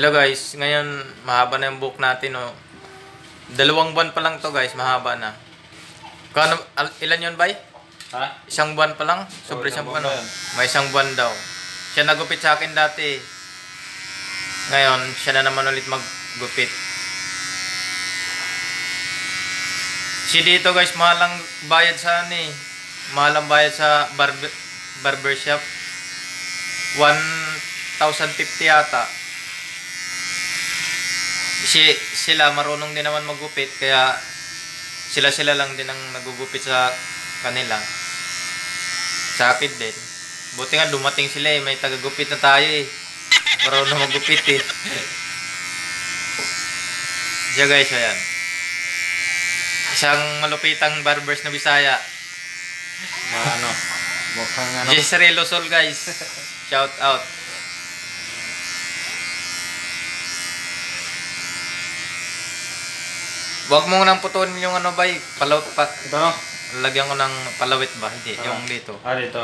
Hello guys, ngayon mahaba na yung buhok natin, oh. 2 buwan pa lang to guys, mahaba na. Kano, ilan yun, bay? Ha? 1 buwan pa lang? Sobre 1 buwan, oh. May 1 buwan daw. Siya nagupit sa akin dati. Ngayon, siya na naman ulit maggupit. Si dito guys, mahalang bayad sa mahalang bayad sa barbershop. 1,050 yata. Sila marunong din naman maggupit, kaya sila lang din ang nagugupit sa kanila. Sa akin din. Buti nga dumating sila may tagagupit na tayo marunong maggupit Diyan guys, ayan. Isang malupitang barbers na Bisaya. Mukhang Jelres guys. Shout out. Wag mo nang putuin yung bay, palawit pa. Ito no? Lagyan ko ng palawit ba? Hindi, yung dito. Dito.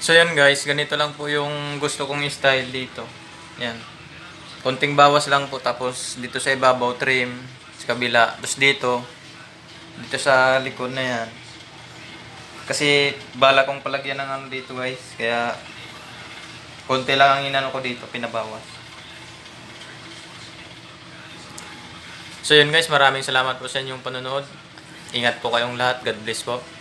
So yan guys, ganito lang po yung gusto kong style dito. Yan. Konting bawas lang po, tapos dito sa ibabaw trim, sa kabila, tapos dito sa likod na yan. Kasi bala kong palagyan ng ano dito guys, kaya konti lang ang inano ko dito, pinabawas. So yun guys, maraming salamat po sa inyong panonood. Ingat po kayong lahat. God bless po.